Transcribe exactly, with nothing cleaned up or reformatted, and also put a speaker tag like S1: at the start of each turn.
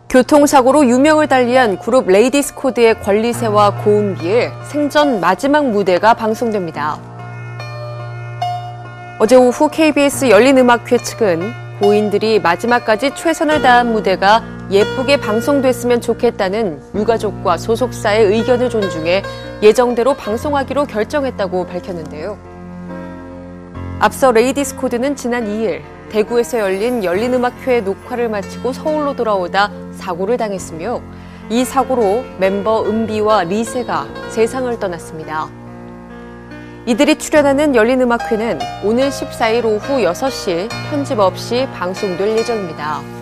S1: 교통사고로 유명을 달리한 그룹 레이디스 코드의 권리세와 고은비의 생전 마지막 무대가 방송됩니다. 어제 오후 케이비에스 열린음악회 측은 고인들이 마지막까지 최선을 다한 무대가 예쁘게 방송됐으면 좋겠다는 유가족과 소속사의 의견을 존중해 예정대로 방송하기로 결정했다고 밝혔는데요. 앞서 레이디스 코드는 지난 이 일 대구에서 열린 열린음악회 녹화를 마치고 서울로 돌아오다 사고를 당했으며 이 사고로 멤버 은비와 리세가 세상을 떠났습니다. 이들이 출연하는 열린음악회는 오늘 십사 일 오후 여섯 시 편집 없이 방송될 예정입니다.